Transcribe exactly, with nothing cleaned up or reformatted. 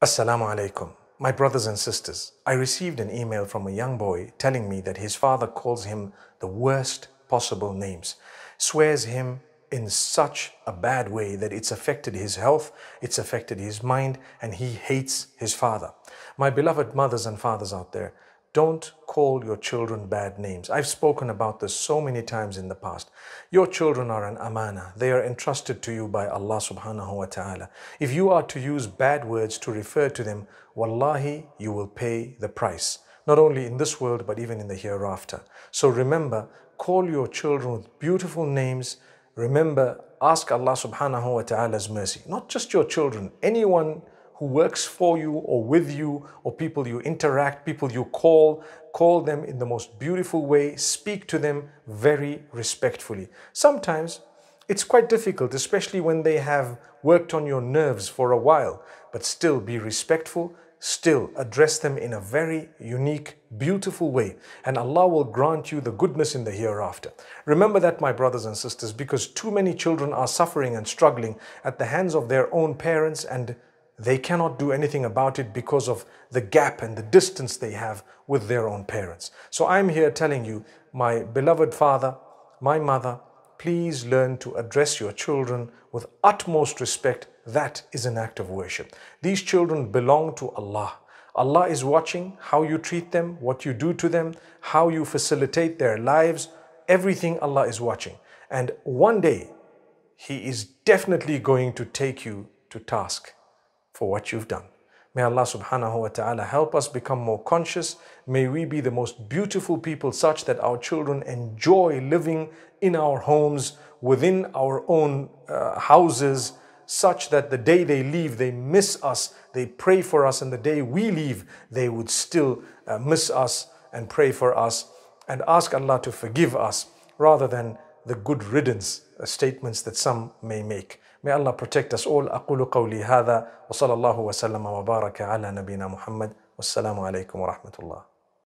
Assalamu alaikum. My brothers and sisters, I received an email from a young boy telling me that his father calls him the worst possible names, swears him in such a bad way that it's affected his health, it's affected his mind, and he hates his father. My beloved mothers and fathers out there, don't call your children bad names. I've spoken about this so many times in the past. Your children are an amana. They are entrusted to you by Allah subhanahu wa ta'ala. If you are to use bad words to refer to them, wallahi, you will pay the price. Not only in this world, but even in the hereafter. So remember, call your children with beautiful names. Remember, ask Allah subhanahu wa ta'ala's mercy. Not just your children, anyone who works for you or with you, or people you interact, people you call, call them in the most beautiful way, speak to them very respectfully. Sometimes it's quite difficult, especially when they have worked on your nerves for a while, but still be respectful, still address them in a very unique, beautiful way, and Allah will grant you the goodness in the hereafter. Remember that, my brothers and sisters, because too many children are suffering and struggling at the hands of their own parents, and they cannot do anything about it because of the gap and the distance they have with their own parents. So I'm here telling you, my beloved father, my mother, please learn to address your children with utmost respect. That is an act of worship. These children belong to Allah. Allah is watching how you treat them, what you do to them, how you facilitate their lives. Everything Allah is watching. And one day, He is definitely going to take you to task for what you've done. May Allah subhanahu wa ta'ala help us become more conscious. May we be the most beautiful people, such that our children enjoy living in our homes, within our own uh, houses, such that the day they leave, they miss us, they pray for us, and the day we leave, they would still uh, miss us and pray for us and ask Allah to forgive us, rather than the good riddance uh, statements that some may make. May Allah protect us all. أقول قولي هذا وصلى الله وسلم وبارك على نبينا محمد والسلام عليكم ورحمة الله.